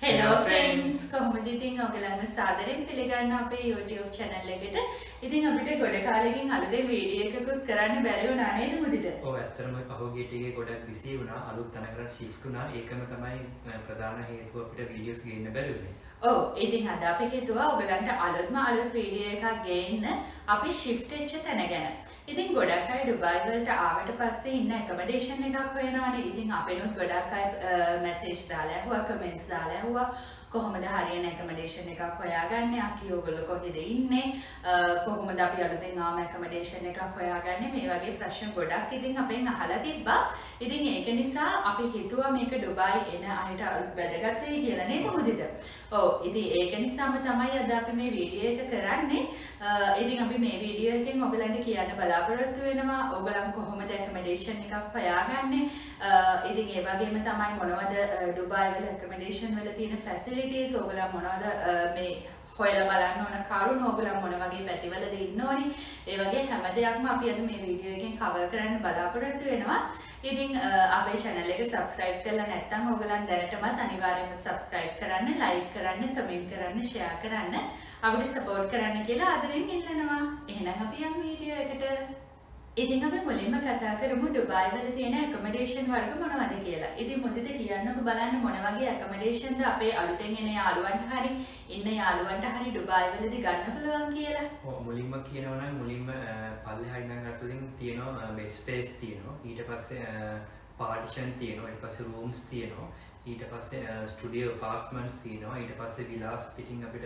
Hello friends, කොහොමද ඉතින් ඔයගලන්ව සාදරයෙන් පිළිගන්න අපේ YouTube channel එකට. ඉතින් අපිට ගොඩ කාලෙකින් අලුතෙන් වීඩියෝ එකකුත් කරන්න බැරි වුණා නේද මුදිත? ඔව් ඇත්තටම පහුගිය ටිකේ ගොඩක් බිසි වුණා. අලුත් තැනකට shift වුණා. ඒකම තමයි ප්‍රධාන හේතුව අපිට වීඩියෝස් ගේන්න බැරි වුණේ. ඔව් ඉතින් අද අපි හිතුවා ඔයගලන්ට අලුත් වීඩියෝ එකක් ගේන්න අපි shift වෙච්ච තැන ගැන. ඉතින් ගොඩක් අය ඩුබායි වලට ආවට පස්සේ ඉන්න accommodation එකක් හොයනවානේ. ඉතින් අපෙනුත් ගොඩක් අය message දාලා ඇහුවා, comments දාලා ඇහුවා කොහොමද හරියන accommodation එකක් හොයාගන්නේ? අකි ඔයගොල්ලෝ කොහෙද ඉන්නේ? කොහොමද අපි අලුතෙන් ආම accommodation එකක් හොයාගන්නේ? මේ වගේ ප්‍රශ්න ගොඩක් ඉතින් අපෙන් අහලා තිබ්බා. ඉතින් ඒක නිසා අපි හිතුවා මේක ඩුබායි එන අයට වැදගත් වෙයි කියලා නේද මුදිත? ඔව් ඉතින් ඒක නිසාම තමයි අද අපි මේ වීඩියෝ එක කරන්නේ. ඉතින් අපි මේ වීඩියෝ එකෙන් ඔයගලන්ට කියන්න බලාපොරොත්තු වෙනවා ඔයගලන් කොහොමද accommodation එකක් හොයාගන්නේ? ඉතින් ඒ වගේම තමයි මොනවද ඩුබායි වල accommodation වල තියෙන facilities ඔයගලන් මොනවද මේ හොයලා බලන්න ඕන කරුණු ඔයගලන් මොන වගේ පැතිවලද ඉන්න ඕනි? ඒ වගේ හැම දෙයක්ම අපි අද මේ වීඩියෝ එකෙන් කවර් කරන්න බලාපොරොත්තු වෙනවා. ඉතින් අපේ channel එක subscribe කරලා නැත්නම් ඔයගලන් දැනටමත් අනිවාර්යයෙන්ම subscribe කරන්න, like කරන්න, comment කරන්න, share කරන්න, අපිට support කරන්න කියලා ආදරෙන් ඉල්ලනවා. එහෙනම් අපි යමු වීඩියෝ එකට. ඉතින් අපි මුලින්ම කතා කරමු ඩුබායි වල තියෙන accommodation වර්ග මොනවද කියලා. ඉතින් මුදිත කියන්නකෝ බලන්න මොන වගේ accommodation ද අපේ අලුතෙන් එන යාළුවන්ට හරි ඉන්න යාළුවන්ට හරි ඩුබායි වලදී ගන්න පුළුවන් කියලා. ඔව් මුලින්ම කියනවා නම් මුලින්ම පල්ලෙහා ඉඳන් ගත්තොතින් තියෙනවා bed space තියෙනවා. ඊට පස්සේ partition තියෙනවා. ඊට පස්සේ rooms තියෙනවා. ඊට පස්සේ studio apartments තියෙනවා. ඊට පස්සේ villas පිටින් අපිට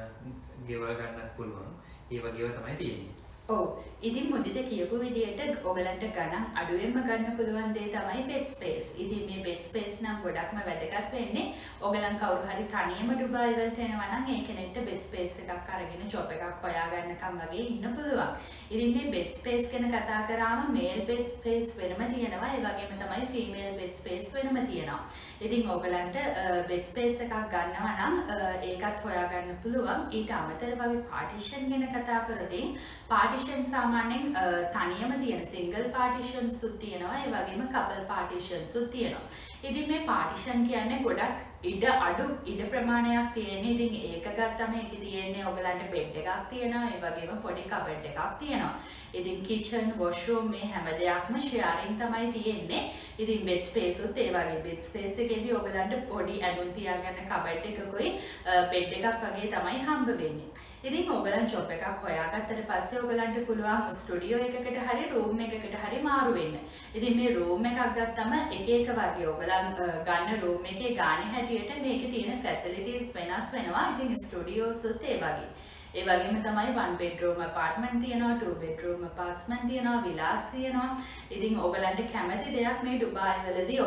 ගෙවල් ගන්නත් පුළුවන්. ඒ වගේව තමයි තියෙන්නේ. ඔව් ඉතින් මුදිත කියපු විදිහට ඔයගලන්ට ගණන් අඩුවෙන්ම ගන්න පුළුවන් දේ තමයි bed space. ඉතින් මේ bed space නම් ගොඩක්ම වැදගත් වෙන්නේ ඔයගලන් කවුරු හරි තනියම ඩුබායි වලට එනවා නම් ඒ කෙනෙක්ට bed space එකක් අරගෙන job එකක් හොයාගන්නකම් වගේ ඉන්න පුළුවන්. ඉතින් මේ bed space ගැන කතා කරාම male bed space වෙනම තියෙනවා. ඒ වගේම තමයි female bed space වෙනම තියෙනවා. ඉතින් ඔයගලන්ට bed space එකක් ගන්නවා නම් ඒකත් හොයාගන්න පුළුවන්. ඊට අමතරව අපි partition ගැන කතා කරද්දී partition සාමාන්‍යයෙන් තනියම තියෙන single partitions උත් තියෙනවා. ඒ වගේම couple partitions උත් තියෙනවා. ඉතින් මේ partition කියන්නේ ගොඩක් ඉඩ ප්‍රමාණයක් තියෙන. ඉතින් ඒක ගත්තම ඒකේ තියෙන්නේ ඔයගලන්ට bed එකක් තියෙනවා. ඒ වගේම පොඩි cupboard එකක් තියෙනවා. ඉතින් kitchen, washroom මේ හැම දෙයක්ම sharing තමයි තියෙන්නේ. ඉතින් bed space උත් ඒ වගේ bed space එකේදී ඔයගලන්ට පොඩි ඇඳුම් තියාගන්න cupboard එකකුයි bed එකක් වගේ තමයි හම්බ වෙන්නේ. ඉතින් ඔයගලන් job එකක් හොයාගත්තට පස්සේ ඔයගලන්ට පුළුවන් ස්ටුඩියෝ එකකට හරි room එකකට හරි මාරු වෙන්න. ඉතින් මේ room එකක් ගත්තම එක වගේ ඔයගලන් ගන්න room එකේ ගානේ හැටියට මේකේ තියෙන facilities වෙනස් වෙනවා. ඉතින් ස්ටුඩියෝස් උත් ඒ වගේ. ඒ වගේම තමයි 1 bedroom apartment තියෙනවා, 2 bedroom apartment තියෙනවා, villas තියෙනවා. ඉතින් ඔයගලන්ට කැමති දෙයක් මේ ඩුබායි වලදී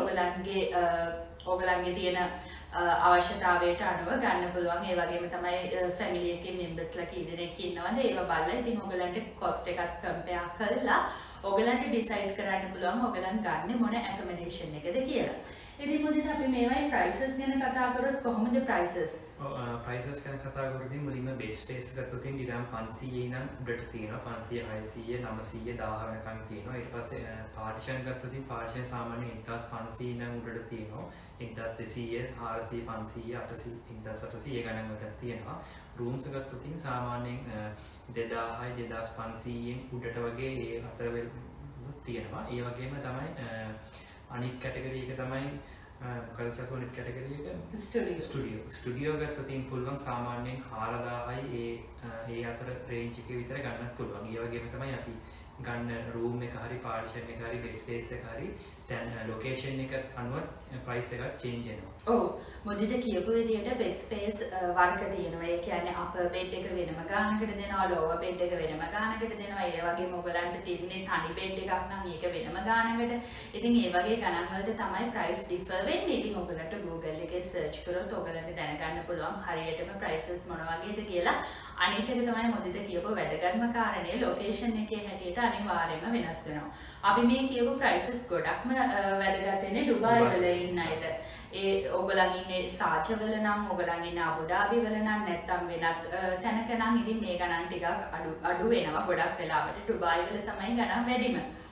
ඔයගලන්ගේ තියෙන අවශ්‍යතාවයට අනුව ගන්න පුළුවන්. ඒ වගේම තමයි ෆැමිලි එකේ මෙම්බර්ස්ලා කී දෙනෙක් ඉන්නවද ඒව බලලා ඉතින් ඔයගලන්ට cost එකක් compare කරලා ඔයගලන්ට decide කරන්න පුළුවන් ඔයගලන් ගන්න මොන accommodation එකද කියලා. ඉතින් මුදිත අපි මේවයි prices ගැන කතා කරොත් කොහොමද prices? prices ගැන කතා කරද්දී මුලින්ම bed space ගත්තොත් දිරම් 500 ඉඳන් උඩට තියෙනවා. 500, 600, 900, 1000 වෙනකන් තියෙනවා. ඊට පස්සේ partition ගත්තොත් partition සාමාන්‍යයෙන් 1500 ඉඳන් උඩට තියෙනවා. 1200, 400, 500, 800, 1800 ගණන් වලට තියෙනවා. rooms ගත්තොත් සාමාන්‍යයෙන් 2000යි 2500න් උඩට වගේ ඒ අතර වෙලුත් තියෙනවා. ඒ වගේම තමයි අනිත් කැටගරි එක තමයි මොකද චතු අනිත් කැටගරි එක ස්ටුඩියෝ ගත්තොත් පුළුවන් සාමාන්‍යයෙන් 4000යි ඒ අතර රේන්ජ් එකේ විතර ගන්නත් පුළුවන්. ඒ වගේම තමයි අපි ගන්න room එක හරි partition එක හරි bed space එක හරි දැන් location එක අනුව price එකක් change වෙනවා. ඔව් මොදිට කියපු විදිහට bed space වර්ග තියෙනවා. ඒ කියන්නේ upper bed එක වෙනම ගානකට දෙනවා, lower bed එක වෙනම ගානකට දෙනවා. ඒ වගේම ඔයගලන්ට තියන්නේ තනි bed එකක් නම් ඒක වෙනම ගානකට. ඉතින් ඒ වගේ ගණන් වලට තමයි price differ වෙන්නේ. ඉතින් ඔයගලන්ට Google එකේ search කරොත් ඔයගලන්ට දැනගන්න පුළුවන් හරියටම prices මොන වගේද කියලා. අනිත් එක තමයි මොදිට කියපු වැදගත්ම කාරණේ location එකේ හැටියට අනිවාර්යයෙන්ම වෙනස් වෙනවා. අපි මේ කියපු prices ගොඩක්ම වැදගත් වෙන්නේ ඩුබායි වල ඉන්න අයට. ඒ ඔයගලන් ඉන්නේ සාචවල නම් ඔයගලන් ඉන්නේ අබු ඩාබි වල නම් නැත්තම් වෙනත් තැනක නම් ඉතින් මේ ගණන් ටිකක් අඩු වෙනවා. ගොඩක් වෙලාවට ඩුබායි වල තමයි ගණන් වැඩිම.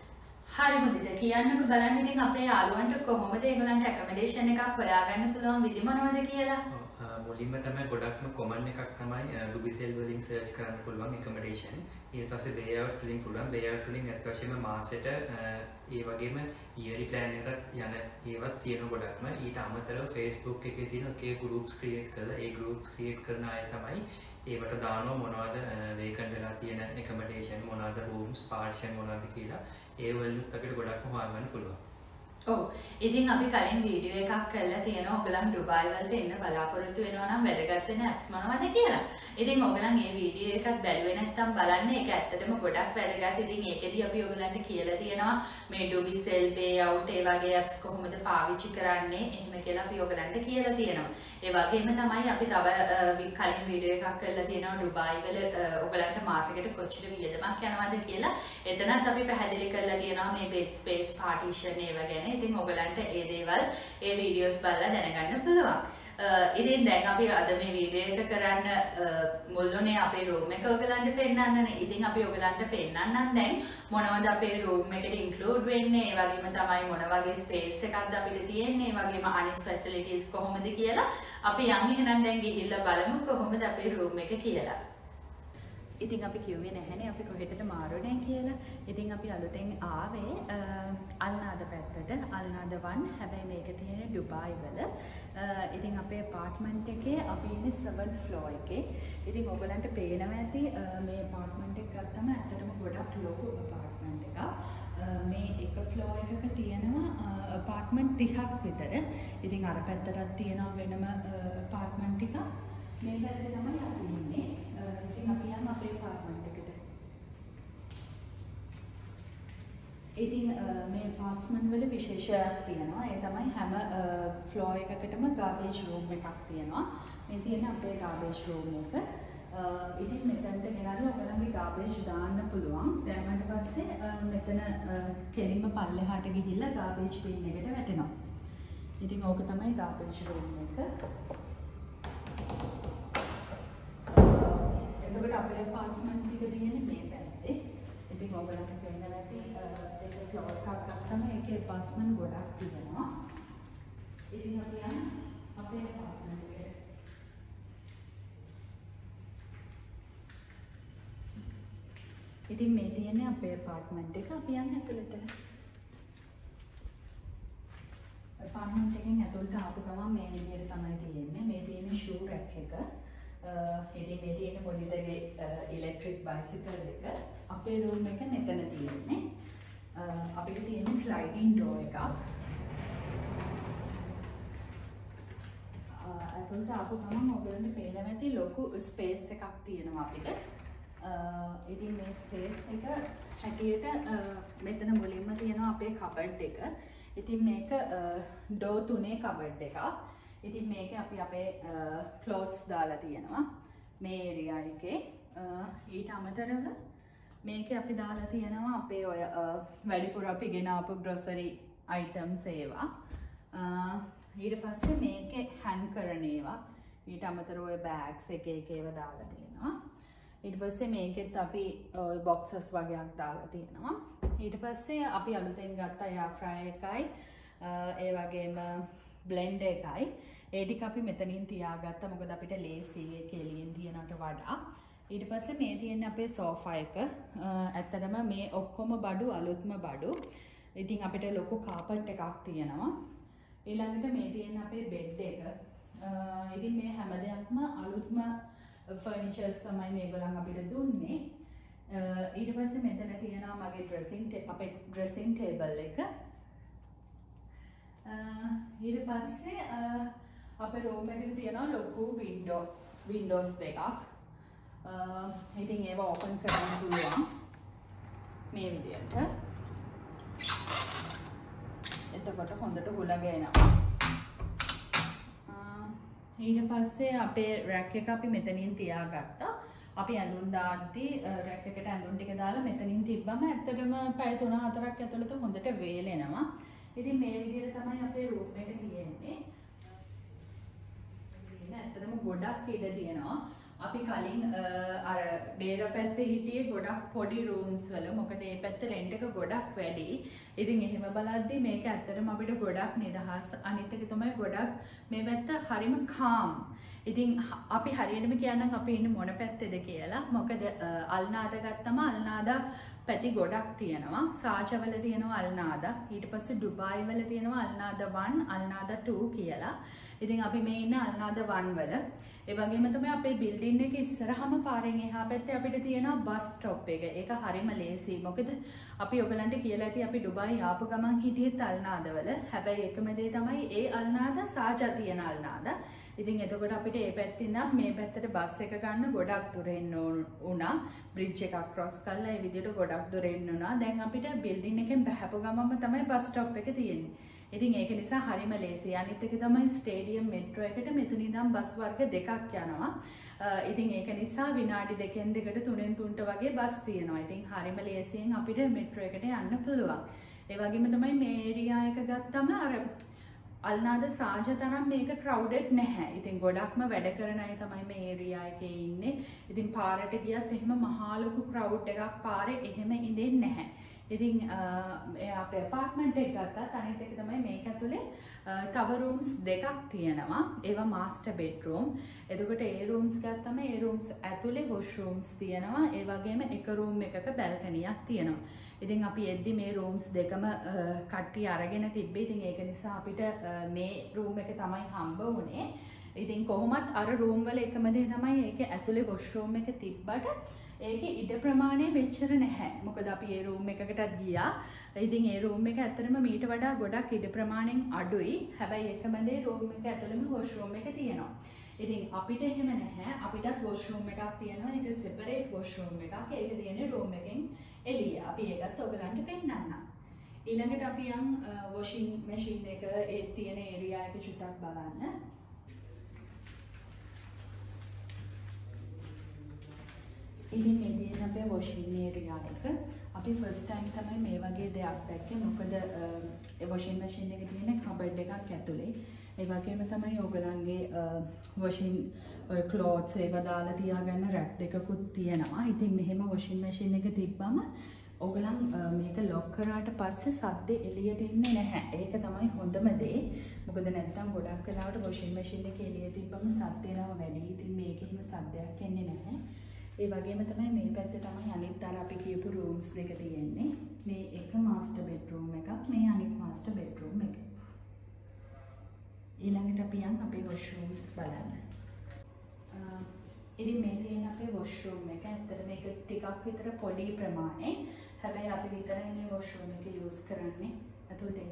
හරි මුදිත කියන්නකෝ බලන්න ඉතින් අපේ යාළුවන්ට කොහොමද ඒගොල්ලන්ට accommodation එකක් හොයාගන්න පුළුවන් විදි මොනවද කියලා. මුලින්ම තමයි ගොඩක්ම කොමන් එකක් තමයි ඩුබිසෙල් වලින් සර්ච් කරන්න පුළුවන් accommodation. ඊට පස්සේ layout වලින් පුළුවන් layout වලින් අත් වශයෙන්ම මාසෙට ඒ වගේම yearly plan එකකට යන ඒවත් තියෙන ගොඩක්ම. ඊට අමතරව Facebook එකේ තියෙන ඔකේ groups create කරලා ඒ group create කරන අය තමයි ඒවට දානවා මොනවද vacant වෙලා තියෙන accommodation මොනවද rooms partition මොනවද කියලා ඒ වලුත් අපිට ගොඩක්ම හොයාගන්න පුළුවන්. ඔව් ඉතින් අපි කලින් වීඩියෝ එකක් කරලා තියෙනවා ඔයගලන් ඩුබායි වලට එන්න බලාපොරොත්තු වෙනවා නම් වැදගත් වෙන apps මොනවද කියලා. ඉතින් ඔයගලන් මේ වීඩියෝ එකත් බැලුවේ නැත්නම් බලන්න ඒක ඇත්තටම ගොඩක් වැදගත්. ඉතින් ඒකෙදි අපි ඔයගලන්ට කියලා තියෙනවා මේ ඩුබිසෙල් payout ඒ වගේ apps කොහොමද පාවිච්චි කරන්නේ එහෙම කියලා අපි ඔයගලන්ට කියලා තියෙනවා. ඒ වගේම තමයි අපි තව කලින් වීඩියෝ එකක් කරලා තියෙනවා ඩුබායි වල ඔයගලන්ට මාසෙකට කොච්චර වියදමක් යනවද කියලා. එතනත් අපි පැහැදිලි කරලා තියෙනවා මේ bed space partition ඒව ගැන. ඉතින් ඔයගලන්ට ඒ දේවල් ඒ වීඩියෝස් බලලා දැනගන්න පුළුවන්. ඉතින් දැන් අපි අද මේ වීඩියෝ එක කරන්න මුල්ුනේ අපේ room එක ඔයගලන්ට පෙන්නන්නනේ. ඉතින් අපි ඔයගලන්ට පෙන්නන්නම් දැන් මොනවද අපේ room එකට include වෙන්නේ, ඒ වගේම තමයි මොන වගේ space එකක්ද අපිට තියෙන්නේ, ඒ වගේම අනිත් facilities කොහොමද කියලා අපි යන් එහෙනම් දැන් ගිහිල්ලා බලමු කොහොමද අපේ room එක කියලා. ඉතින් අපි කිව්වේ නැහැනේ අපි කොහෙටද මාරුනේ කියලා. ඉතින් අපි අලුතෙන් ආවේ අල්නාද පැත්තට. අල්නාද 1 හැබැයි මේක තියෙන්නේ ඩුබායි වල. ඉතින් අපේ apartment එකේ අපි ඉන්නේ 7th floor එකේ. ඉතින් ඔයගලන්ට පේනවා ඇති මේ apartment එක ගත්තම ඇත්තටම ගොඩක් ලොකු apartment එකක්. මේ එක floor එකක තියෙනවා apartment 30ක් විතර. ඉතින් අර පැත්තටත් තියෙනවා වෙනම apartment ටිකක්. මේ පැත්තේ තමයි අපි ඉන්නේ. ඉතින් අපි යන්න අපේ apartment එකට. ඉතින් මේ apartment වල විශේෂයක් තියෙනවා. ඒ තමයි හැම floor එකකටම garbage room එකක් තියෙනවා. මේ තියෙන අපේ garbage room එක. ඉතින් මෙතනට ගෙනල්ලා ඔයගලගේ garbage දාන්න පුළුවන්. දැම්මට පස්සේ මෙතන කෙලින්ම පල්ලෙහාට ගිහිල්ලා garbage bin එකට වැටෙනවා. ඉතින් ඕක තමයි garbage room එක. එතකොට අපේ apartment ටික තියෙන්නේ මේ පැත්තේ. ඉතින් ඔයගලන්ට පේනවා ඇති ඒක floor එකක් ගත්තම ඒකේ apartment ගොඩක් තියෙනවා. ඉතින් අපි යන අපේ apartment එකට. ඉතින් මේ තියෙන්නේ අපේ apartment එක. අපි යන්න ඇතුළට. apartment එකෙන් ඇතුළට ආපු ගමන් මේ විදිහට තමයි තියෙන්නේ. මේ තියෙන්නේ shoe rack එක. ඉතින් මේ තියෙන පොඩිදගේ ඉලෙක්ට්‍රික් බයිසිකල් එක. අපේ room එක මෙතන තියෙන්නේ. අපිට තියෙන ස්ලයිඩින් ඩෝර් එකක්. ඇතුළට ආපු ගමන් ඔයගලන්ට පේනවා ඇති ලොකු ස්පේස් එකක් තියෙනවා අපිට. ඉතින් මේ ස්පේස් එක හැටියට මෙතන මුලින්ම තියෙනවා අපේ කබඩ් එක. ඉතින් මේක ඩෝර් 3 කබඩ් එකක්. ඉතින් මේක අපි අපේ clothes දාලා තියෙනවා මේ area එකේ. ඊට අමතරව මේක අපි දාලා තියෙනවා අපේ ඔය වැඩිපුර අපි ගෙන ආපු grocery items ඒවා. ඊට පස්සේ මේකේ hang කරන ඒවා. ඊට අමතරව ඔය bags එක ඒවා දාලා තියෙනවා. ඊට පස්සේ මේකෙත් අපි ඔය boxes වගේක් දාලා තියෙනවා. ඊට පස්සේ අපි අලුතෙන් ගත්ත air fryer එකයි ඒ වගේම blender එකයි. ඒ ටික අපි මෙතනින් තියාගත්තා මොකද අපිට ලේසි ඒක එළියෙන් තියනට වඩා. ඊට පස්සේ මේ තියෙන අපේ sofa එක. ඇත්තටම මේ ඔක්කොම බඩු අලුත්ම බඩු. ඉතින් අපිට ලොකු carpet එකක් තියෙනවා. ඊළඟට මේ තියෙන අපේ bed එක. ඉතින් මේ හැම දෙයක්ම අලුත්ම furnitures තමයි මේගොල්ලන් අපිට දුන්නේ. ඊට පස්සේ මෙතන තියෙනවා මගේ අපේ dressing table එක. ඊට පස්සේ අපේ room එකේ තියෙනවා ලොකු windows දෙකක්. ඉතින් ඒව open කරන්න පුළුවන් මේ විදියට. එතකොට හොඳට හුලඟ එනවා. ඊට පස්සේ අපේ rack එක අපි මෙතනින් තියාගත්තා. අපි ඇඳුම් දාද්දී rack එකට ඇඳුම් ටික දාලා මෙතනින් තිබ්බම ඇත්තටම පැය 3-4ක් ඇතුළත හොඳට වේලෙනවා. ඉතින් මේ විදිහට තමයි අපේ room එක තියෙන්නේ. ඇත්තටම ගොඩක් ඉඩ තියෙනවා. අපි කලින් අර ඩේර පැත්තේ හිටියේ ගොඩක් පොඩි රූම්ස් වල. මොකද මේ පැත්ත රෙන්ට් එක ගොඩක් වැඩි. ඉතින් එහෙම බලද්දි මේක ඇත්තටම අපිට ගොඩක් නිදහස්. අනිත් එක තමයි ගොඩක් මේ පැත්ත හරිම කාම්. ඉතින් අපි හරියටම කියන්නම් අපි ඉන්නේ මොන පැත්තේද කියලා. මොකද අල්නාද ගත්තම අල්නාදා පැති ගොඩක් තියෙනවා. සාජවල තියෙනවා අල්නාදා. ඊට පස්සේ ඩුබායි වල තියෙනවා අල්නාදා 1, අල්නාදා 2 කියලා. ඉතින් අපි මේ ඉන්නේ අල්නාදා 1 වල. ඒ වගේම තමයි අපේ බිල්ඩින් එක ඉස්සරහම පාරෙන් එහා පැත්තේ අපිට තියෙනවා බස් ස්ටොප් එක. ඒක හරිම ලේසි. මොකද අපි ඔයගලන්ට කියලා ඇති අපි ඩුබායි ආපු ගමන් හිටියෙත් අල්නාදවල. හැබැයි එකම දේ තමයි ඒ අල්නාදා සාජා තියෙන අල්නාදා. ඉතින් එතකොට අපිට මේ පැත්තෙන් නම් මේ පැත්තට බස් එක ගන්න ගොඩක් දුර එන්න උනා. බ්‍රිජ් එකක් ක්‍රොස් කරලා ඒ විදිහට ගොඩක් දුර එන්න උනා. දැන් අපිට බිල්ඩින් එකෙන් බහැපු ගමන්ම තමයි බස් ස්ටොප් එක තියෙන්නේ. ඉතින් ඒක නිසා හරිම ලේසි. අනිත් එක තමයි ස්ටේඩියම් මෙට්‍රෝ එකට මෙතන ඉඳන් බස් වර්ග දෙකක් යනවා. ඉතින් ඒක නිසා විනාඩි 2න් 2ට 3න් 3ට වගේ බස් තියෙනවා. ඉතින් හරිම ලේසියෙන් අපිට මෙට්‍රෝ එකට යන්න පුළුවන්. ඒ වගේම තමයි මේ ඒරියා එක ගත්තම අර අල්නාද සාජ තරම් මේක ක්‍රවුඩඩ් නැහැ. ඉතින් ගොඩක්ම වැඩ කරන අය තමයි මේ ඒරියා එකේ ඉන්නේ. ඉතින් පාරට ගියත් එහෙම මහා ලොකු ක්‍රවුඩ් එකක් පාරේ එහෙම ඉඳෙන්නේ නැහැ. ඉතින් අපේ ඇපාර්ට්මන්ට් එක ගත්තත් අනිත් එක තමයි මේක ඇතුලේ තව රූම්ස් දෙකක් තියෙනවා. ඒවා මාස්ටර් බෙඩ්රූම්. එතකොට ඒ රූම්ස් ගත්තම ඒ රූම්ස් ඇතුලේ වොෂ් රූම්ස් තියෙනවා. ඒ වගේම එක රූම් එකක බැල්කනියක් තියෙනවා. ඉතින් අපි එද්දි මේ රූම්ස් දෙකම කට්ටිය අරගෙන තිබ්බේ. ඉතින් ඒක නිසා අපිට මේ රූම් එක තමයි හම්බ වුණේ. ඉතින් කොහොමත් අර රූම් වල එකම දේ තමයි ඒක ඇතුලේ වොෂ් රූම් එක තිබ්බට ඒකේ ඉඩ ප්‍රමාණය මෙච්චර නැහැ. මොකද අපි ඒ රූම් එකකටත් ගියා. ඉතින් ඒ රූම් එක ඇත්තටම මීට වඩා ගොඩක් ඉඩ ප්‍රමාණයෙන් අඩුයි. හැබැයි එකම දේ රූම් එක ඇතුළේම වොෂ් රූම් එක තියෙනවා. ඉතින් අපිට එහෙම නැහැ. අපිටත් වොෂ් රූම් එකක් තියෙනවා. ඒක සෙපරේට් වොෂ් රූම් එකක්. ඒක තියෙන්නේ රූම් එකෙන් එළිය. අපි ඒකත් ඔයගලන්ට පෙන්නන්නම්. ඊළඟට අපි යන් වොෂින් මැෂින් එක ඒ තියෙන ඒරියා එක චුට්ටක් බලන්න. ඉතින් මේ තියෙන අපේ වොෂින් ඒරියා එක අපි ෆස්ට් ටයිම් තමයි මේ වගේ දෙයක් දැක්කේ. මොකද ඒ වොෂින් මැෂින් එක තියෙන කබඩ් එකක් ඇතුලේ. ඒ වගේම තමයි ඔයගලන්ගේ වොෂින් ඔය ක්ලෝත්ස් ඒවා දාලා තියාගන්න රැක් දෙකකුත් තියෙනවා. ඉතින් මෙහෙම වොෂින් මැෂින් එක තිබ්බම ඔයගලන් මේක ලොක් කරාට පස්සේ සද්දේ එළියට එන්නේ නැහැ. ඒක තමයි හොඳම දේ. මොකද නැත්තම් ගොඩක් වෙලාවට වොෂින් මැෂින් එක එළිය තිබ්බම සද්ද එනවා වැඩි. ඉතින් මේකේ හිම සද්දයක් එන්නේ නැහැ. ඒ වගේම තමයි මේ පැත්තේ තමයි අනිත් අර අපි කියපු රූම්ස් දෙක තියෙන්නේ. මේ එක මාස්ටර් බෙඩ්රූම් එකක්, මේ අනිත් මාස්ටර් බෙඩ්රූම් එක. ඊළඟට අපි යන් අපේ වොෂ්රූම් බලන්න. ඉතින් මේ තියෙන අපේ වොෂ්රූම් එක ඇත්තට මේක ටිකක් විතර පොඩි ප්‍රමාණය. හැබැයි අපි විතරයි මේ වොෂ්රූම් එක යූස් කරන්නේ. අතෝටේ.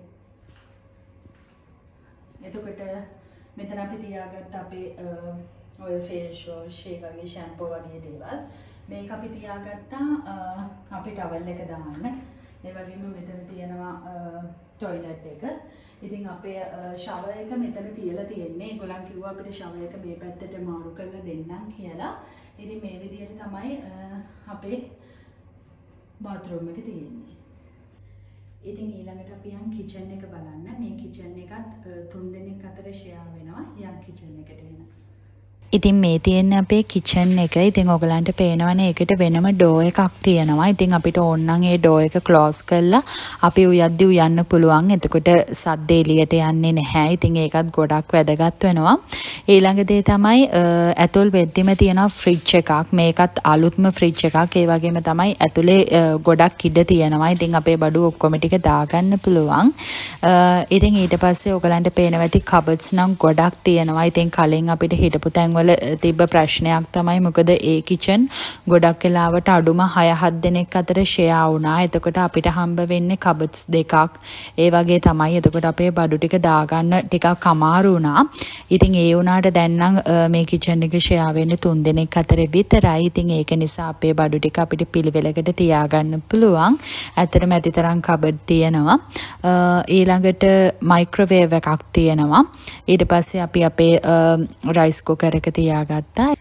එතකොට මෙතන අපි තියාගත්ත අපේ ඔය ෆේස් වොෂ්, ඒ වගේ ෂැම්පූ වගේ දේවල්. මේක අපි තියාගත්තා අපේ ටවල් එක දාන්න. ඒ වගේම මෙතන තියෙනවා ටොයිලට් එක. ඉතින් අපේ ෂවර් එක මෙතන තියලා තියෙන්නේ. ඒගොල්ලන් කිව්වා අපිට ෂවර් එක මේ පැත්තට මාරු කරලා දෙන්නම් කියලා. ඉතින් මේ විදිහට තමයි අපේ බාත්රූම් එක තියෙන්නේ. ඉතින් ඊළඟට අපි යන් කිචන් එක බලන්න. මේ කිචන් එකත් 3 දෙනෙක් අතර ෂෙයා වෙනවා. යන් කිචන් එකට එන. ඉතින් මේ තියෙන අපේ කිචන් එක. ඉතින් ඔයගලන්ට පේනවනේ ඒකට වෙනම ඩෝ එකක් තියෙනවා. ඉතින් අපිට ඕන නම් ඒ ඩෝ එක ක්ලෝස් කරලා අපි උයද්දි උයන්න පුළුවන්. එතකොට සද්ද එළියට යන්නේ නැහැ. ඉතින් ඒකත් ගොඩක් වැදගත් වෙනවා. ඊළඟ දේ තමයි ඇතුල් වෙද්දිම තියෙන ෆ්‍රිජ් එකක්. මේකත් අලුත්ම ෆ්‍රිජ් එකක්. ඒ වගේම තමයි ඇතුලේ ගොඩක් ඉඩ තියෙනවා. ඉතින් අපේ බඩු ඔක්කොම ටික දාගන්න පුළුවන්. ඉතින් ඊට පස්සේ ඔයගලන්ට පේනවා ඇති කබඩ්ස් නම් ගොඩක් තියෙනවා. ඉතින් කලින් අපිට හිටපු තැන් වල තිබ්බ ප්‍රශ්නයක් තමයි මොකද ඒ කිචන් ගොඩක් වෙලාවට අඩුම 6-7 දෙනෙක් අතර ෂෙයා වුණා. එතකොට අපිට හම්බ වෙන්නේ කබඩ්ස් දෙකක්. ඒ වගේ තමයි. එතකොට අපේ බඩු ටික දාගන්න ටිකක් අමාරු වුණා. ඉතින් ඒ වුණාට දැන් නම් මේ කිචන් එක ෂෙයා වෙන්නේ 3 දෙනෙක් අතර විතරයි. ඉතින් ඒක නිසා අපේ බඩු ටික අපිට පිළිවෙලකට තියාගන්න පුළුවන්. ඇත්තටම ඇතිතරම් කබඩ් තියෙනවා. ඊළඟට මයික්‍රෝවේව් එකක් තියෙනවා. ඊට පස්සේ අපි අපේ රයිස් කුකර් එක තියාගත්තා.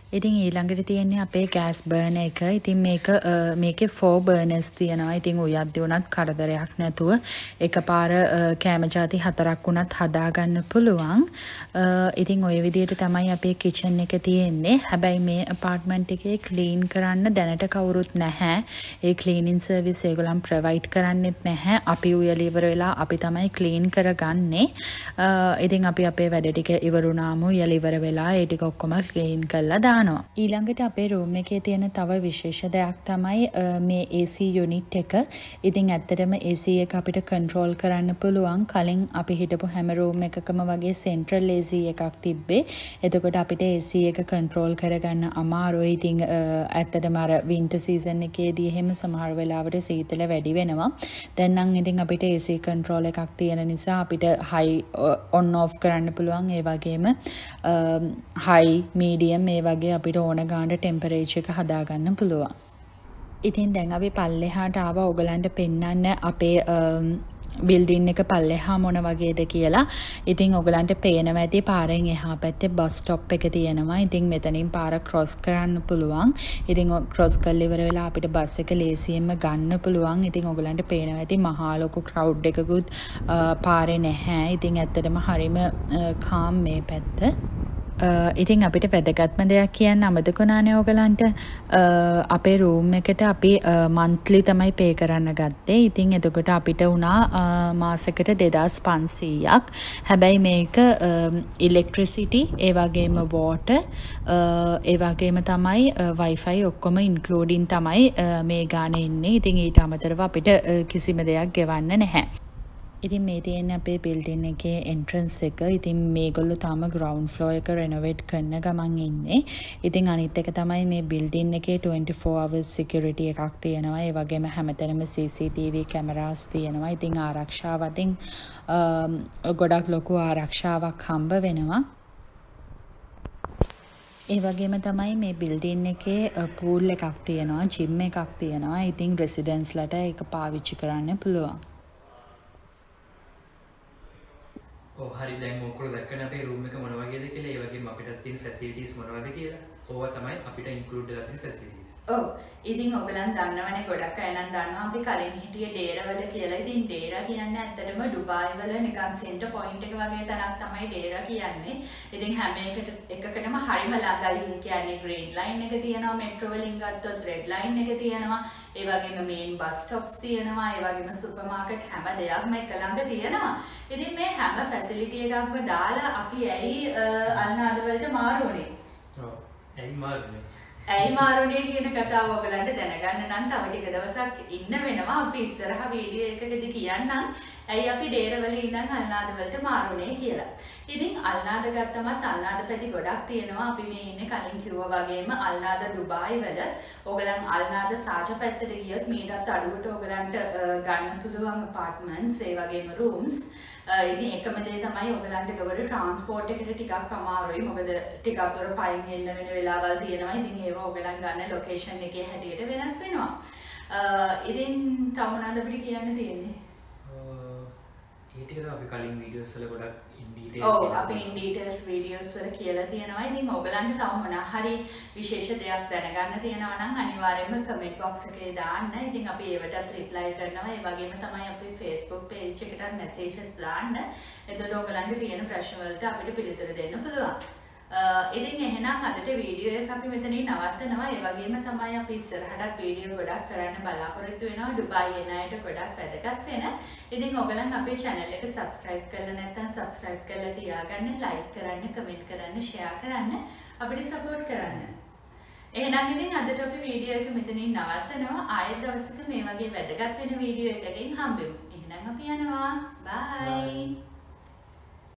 ඉතින් ඊළඟට තියෙන්නේ අපේ ගෑස් බර්නර් එක. ඉතින් මේකේ 4 බර්නර්ස් තියෙනවා. ඉතින් උයද්දි උනත් කරදරයක් නැතුව එකපාර කෑම ಜಾති 4ක් උනත් හදාගන්න පුළුවන්. ඉතින් ওই විදිහට තමයි අපේ කිචන් එක තියෙන්නේ. හැබැයි මේ අපාර්ට්මන්ට් එකේ ක්ලීන් කරන්න දැනට කවුරුත් නැහැ. ඒ ක්ලීනින් සර්විස් ඒගොල්ලන් ප්‍රොවයිඩ් කරන්නෙත් නැහැ. අපි උයලා ඉවර වෙලා අපි තමයි ක්ලීන් කරගන්නේ. ඉතින් අපි අපේ වැඩ ටික ඉවරුනාම උයලා ඉවර වෙලා ඒ ටික ඔක්කොම ක්ලීන් කරලා දානවා. ඊළඟට අපේ රූම් එකේ තියෙන තව විශේෂ දෙයක් තමයි මේ AC යුනිට් එක. ඉතින් ඇත්තටම AC එක අපිට කන්ට්‍රෝල් කරන්න පුළුවන්. කලින් අපි හිටපු හැම රූම් එකකම වගේ සෙන්ට්‍රල් AC එකක් තිබ්බේ. එතකොට අපිට AC එක කන්ට්‍රෝල් කරගන්න අමාරුයි. ඉතින් ඇත්තටම අර වින්ටර් සීසන් එකේදී එහෙම සමහර වෙලාවට සීතල වැඩි වෙනවා. දැන් නම් ඉතින් අපිට AC කන්ට්‍රෝල් එකක් තියෙන නිසා අපිට හයි ඔන් ඔෆ් කරන්න පුළුවන්. ඒ වගේම හයි මීඩියම් මේ වගේ අපිට ඕන ගානට ටෙම්පරේචර් එක හදාගන්න පුළුවන්. ඉතින් දැන් අපි පල්ලෙහාට ආවා ඔයගලන්ට පෙන්වන්න අපේ බිල්ඩින් එක පල්ලෙහා මොන වගේද කියලා. ඉතින් ඔයගලන්ට පේනවා ඇති පාරෙන් එහා පැත්තේ බස් ස්ටොප් එක තියෙනවා. ඉතින් මෙතනින් පාර ක්‍රොස් කරන්න පුළුවන්. ඉතින් ක්‍රොස් කරලා ඉවර වෙලා අපිට බස් එක ලේසියෙන්ම ගන්න පුළුවන්. ඉතින් ඔයගලන්ට පේනවා ඇති මහා ලොකු ක්‍රවුඩ් එකකුත් පාරේ නැහැ. ඉතින් ඇත්තටම හරිම කාම් මේ පැත්ත. ඉතින් අපිට වැදගත්ම දෙයක් කියන්න අමතකුණානේ ඔයගලන්ට. අපේ රූම් එකට අපි මන්ත්ලි තමයි පේ කරන්න ගත්තේ. ඉතින් එතකොට අපිට වුණා මාසෙකට 2500ක්. හැබැයි මේක ඉලෙක්ට්‍රිසිටි ඒ වගේම වෝටර් ඒ වගේම තමයි වයිෆයි ඔක්කොම ඉන්ක්ලූඩින් තමයි මේ ගානේ ඉන්නේ. ඉතින් ඊට අමතරව අපිට කිසිම දෙයක් ගෙවන්න නැහැ. ඉතින් මේ තියෙන්නේ අපේ බිල්ඩින් එකේ එන්ට්‍රන්ස් එක. ඉතින් මේගොල්ලෝ තාම ග්‍රවුන්ඩ් ෆ්ලෝර් එක රෙනොවේට් කරන ගමන් ඉන්නේ. ඉතින් අනිත් එක තමයි මේ බිල්ඩින් එකේ 24 hours security එකක් තියෙනවා. ඒ වගේම හැමතැනම CCTV කැමරාස් තියෙනවා. ඉතින් ආරක්ෂාව අතින් ගොඩක් ලොකු ආරක්ෂාවක් හම්බ වෙනවා. ඒ වගේම තමයි මේ බිල්ඩින් එකේ පූල් එකක් තියෙනවා, ජිම් එකක් තියෙනවා. ඉතින් රෙසිඩන්ස්ලට ඒක පාවිච්චි කරන්න පුළුවන්. හරි දැන් ඔක්කොම දැක්කන අපේ රූම් එක මොන වගේද කියලා ඒ වගේම අපිට තියෙන ෆැසිලිටිස් මොනවද කියලා. ඕවා තමයි අපිට ඉන්ක්ලූඩ් කරලා තියෙන ෆැසිලිටිස්. ඔව්. ඉතින් ඔයගලන් දන්නවනේ ගොඩක් අය නම් දන්නවා අපි කලින් හිටියේ ඩේරවල කියලා. ඉතින් ඩේරා කියන්නේ ඇත්තටම ඩුබායි වල නිකන් සෙන්ටර් පොයින්ට් එක වගේ තැනක් තමයි ඩේරා කියන්නේ. ඉතින් හැම එකකටම හරිම ළඟයි. කියන්නේ ග්‍රීන් ලයින් එක තියෙනවා, මෙට්‍රෝ වලින් ගත්තොත් රෙඩ් ලයින් එක තියෙනවා. ඒ වගේම මේන් බස් ස්ටොප්ස් තියෙනවා. ඒ වගේම සුපර් මාකට් හැම දෙයක්ම එක ළඟ තියෙනවා. ඉතින් මේ හැම ෆැසිලිටි එකක්ම දාලා අපි ඇයි අල්නාද වලට මාරු වුනේ? ඔව්. ඇයි මාරුනේ? ඇයි මාරුනේ කියන කතාව ඔයගලන්ට දැනගන්න නම් තව ටික දවසක් ඉන්න වෙනවා. අපි ඉස්සරහ වීඩියෝ එකකදී කියන්නම් ඇයි අපි ඩේරවල ඉඳන් අල්නාද වලට මාරුනේ කියලා. ඉතින් අල්නාද ගත්තමත් අල්නාද පැති ගොඩක් තියෙනවා. අපි මේ ඉන්නේ කලින් කිව්වා වගේම අල්නාද ඩුබායි වල. ඔයගලන් අල්නාද සාජ පැත්තට ගියොත් මීටත් අඩුවට ඔයගලන්ට ගන්න පුළුවන් අපාර්ට්මන්ට්ස් ඒ වගේම රූම්ස්. ඉතින් එකම දේ තමයි ඔයගලන්ට එතකොට ට්‍රාන්ස්පෝර්ට් එකට ටිකක් අමාරුයි. මොකද ටිකක් දුර පයින් එන්න වෙන වෙලාවල් තියෙනවා. ඉතින් ඒවා ඔයගලන් ගන්න ලොකේෂන් එකේ හැටියට වෙනස් වෙනවා. ඉතින් තව මොනවද අපිට කියන්න තියෙන්නේ? ඒ ටික අපි කලින් වීඩියෝස් වල ගොඩක් ඉන් ඩීටේල් ඔව් අපි ඉන් ඩීටේල්ස් වීඩියෝස් වල කියලා තියෙනවා. ඉතින් ඔයගලන්ට තව මොනවා හරි විශේෂ දෙයක් දැනගන්න තියෙනවා නම් අනිවාර්යයෙන්ම කමෙන්ට් බොක්ස් එකේ දාන්න. ඉතින් අපි ඒවටත් රිප්ලයි කරනවා. ඒ වගේම තමයි අපි Facebook page එකටත් මැසේජස් දාන්න. එතකොට ඔයගලන්ට තියෙන ප්‍රශ්න වලට අපිට පිළිතුරු දෙන්න පුළුවන්. ඉතින් එහෙනම් අදට වීඩියෝ එක අපි මෙතනින් නවත්තනවා. ඒ වගේම තමයි අපි ඉස්සරහටත් වීඩියෝ ගොඩක් කරන්න බලාපොරොත්තු වෙනවා. ඩුබායි එන අයට ගොඩක් වැදගත් වෙන. ඉතින් ඔයගලන් අපේ channel එක subscribe කරලා නැත්නම් subscribe කරලා තියාගන්න, like කරන්න, comment කරන්න, share කරන්න, අපිට support කරන්න. එහෙනම් ඉතින් අදට අපි වීඩියෝ එක මෙතනින් නවත්තනවා. ආයෙත් දවසක මේ වගේ වැදගත් වෙන වීඩියෝ එකකින් හම්බෙමු. එහෙනම් අපි යනවා. bye.